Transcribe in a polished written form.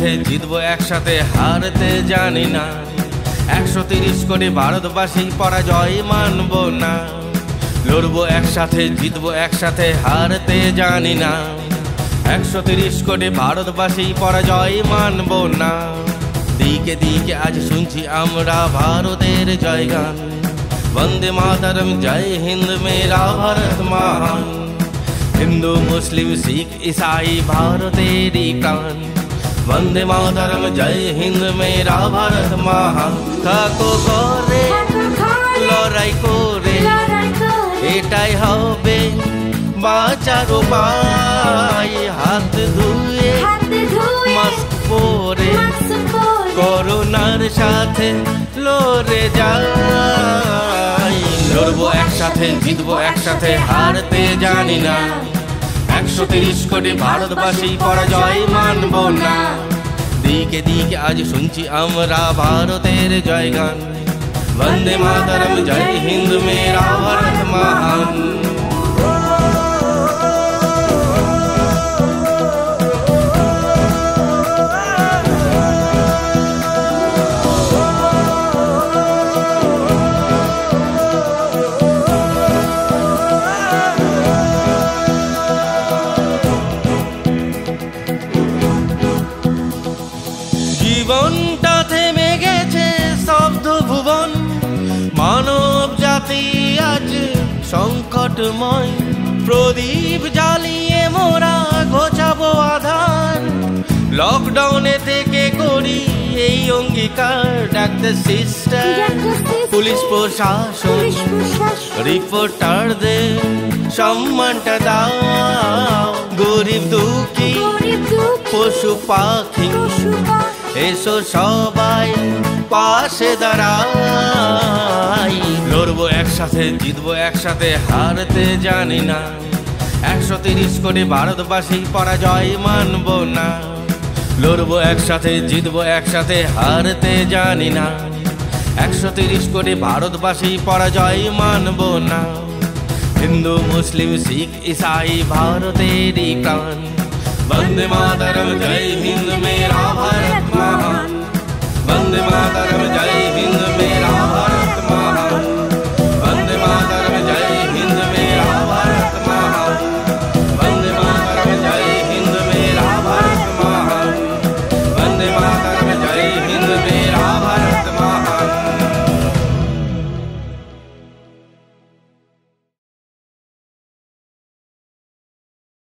একসাথে জিতবো একসাথে হারতে জানি না। 130 কোটি ভারতবাসী পরাজয় মানব না। লড়বো একসাথে জিতবো একসাথে হারতে জানি না। 130 কোটি ভারতবাসী পরাজয় মানব না। দিকে দিকে আজ শুনছি আমরা ভারতের জয়গান। বন্দে মাতরম জয় হিন্দ মেরা ভারত মহান। হিন্দু মুসলিম শিখ ইসাই ভারতেরই প্রাণ। বন্দে মাতরম জয় হিন্দ মেরা ভারত মহান। থাকো ঘরে লড়াই করে এটাই হবে বাঁচার উপায়। হাত ধুয়ে মাস্ক পরে করোনার সাথে লড়ে যাই। লড়বো একসাথে জিতবো একসাথে হারতে জানি না। 130 কোটি ভারতবাসী পরাজয় মানব না। দিকে দিকে আজ শুনছি আমরা ভারতের জয়গান। বন্দে মাতরম জয় হিন্দ মেরা ভারত মহান। জীবনটা থেমে গেছে স্তব্ধ ভুবন। মানব জাতি আজ সংকটময়। প্রদীপ জ্বালিয়ে মোরা ঘোচাবো আধার। লকডাউনে থেকে করি এই অঙ্গীকার। ডাক্তার সিস্টার পুলিশ প্রশাসন রিপোর্টারদের সম্মানটা দাও। গরিব দুঃখী পশু পাখি এসো সবাই পাশে দাঁড়াই। লড়বো একসাথে জিতবো একসাথে হারতে জানি না। 130 কোটি ভারতবাসী পরাজয় মানব না। লড়বো একসাথে জিতবো একসাথে হারতে জানি না। 130 কোটি ভারতবাসী পরাজয় মানব না। হিন্দু মুসলিম শিখ ইসাই ভারতেরই প্রাণ। বন্দে মাতরম জয় হিন্দ মেরা ভারত মহান। বন্দে মাতরম